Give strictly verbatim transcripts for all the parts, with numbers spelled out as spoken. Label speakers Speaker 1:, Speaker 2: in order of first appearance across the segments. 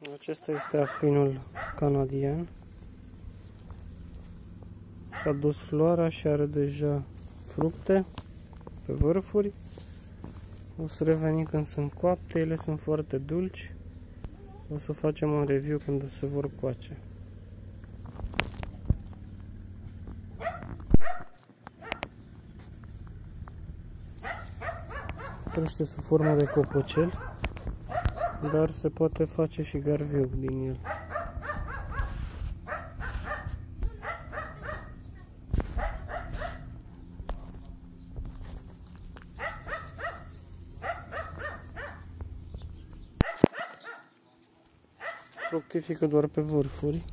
Speaker 1: Acesta este afinul canadian. S-a dus floarea și are deja fructe pe vârfuri. O să reveni când sunt coapte, ele sunt foarte dulci. O să facem un review când se vor coace. Crește sub formă de copăcel, dar se poate face și garviu din el. Fructifică doar pe vârfuri.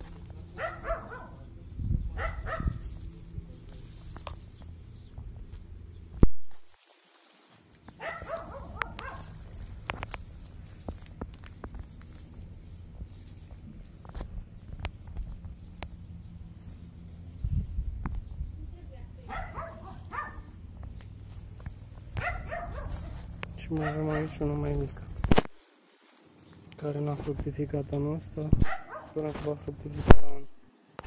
Speaker 1: Și mai avem aici unul mai mic, care n-a fructificat anul ăsta. Sperăm că va fructifica